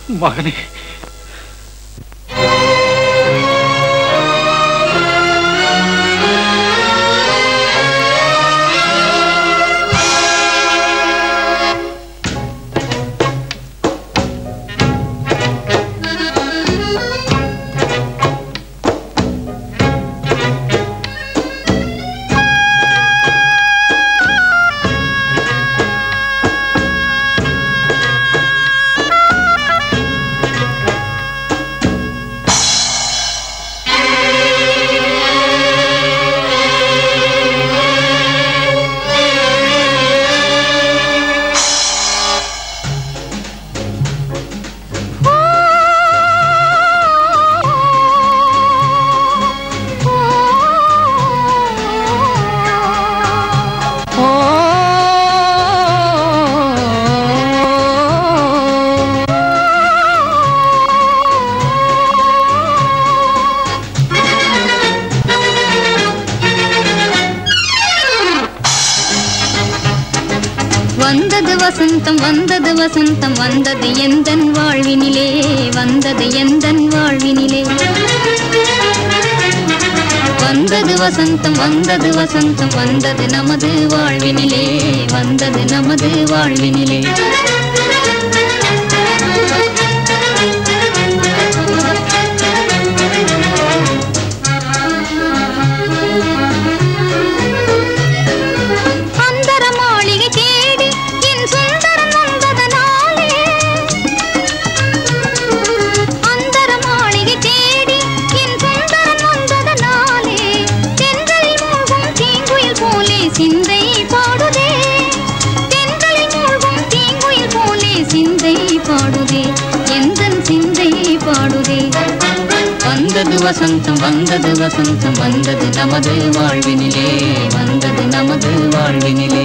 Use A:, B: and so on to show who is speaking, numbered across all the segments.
A: மகனே,
B: வந்தது வசந்தம் வந்தது எந்தன் வாழ்வினிலே, வந்தது எந்தன் வாழ்வினிலே. வந்தது வசந்தம் வந்தது வசந்தம் வந்தது நமது வாழ்வினிலே, வந்தது நமது வாழ்வினிலே. வந்தது வசந்தம் வந்தது வசந்தம் வந்தது நமது வாழ்வினிலே, வந்தது நமது வாழ்வினிலே.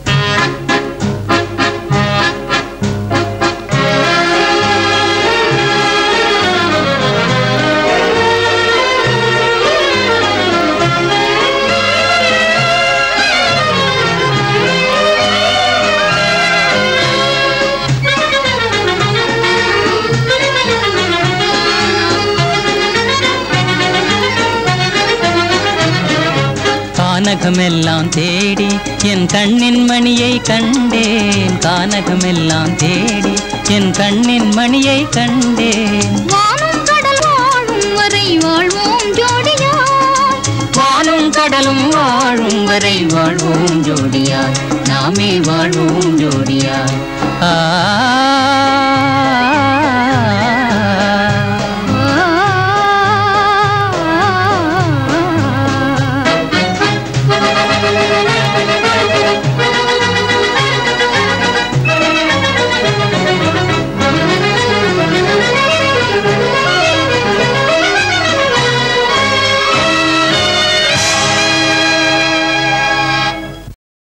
C: கானகமெல்லாம் தேடி என் கண்ணின் மணியை கண்டேன், கானகமெல்லாம் தேடி என் கண்ணின் மணியை கண்டேன்.
B: வானும் கடல் வாழும் வரை வாழ்வோம் ஜோடியாய்,
C: வானும் கடலும் வாழும் வரை வாழ்வோம் ஜோடியாய், நாமே வாழ்வோம் ஜோடியாய்.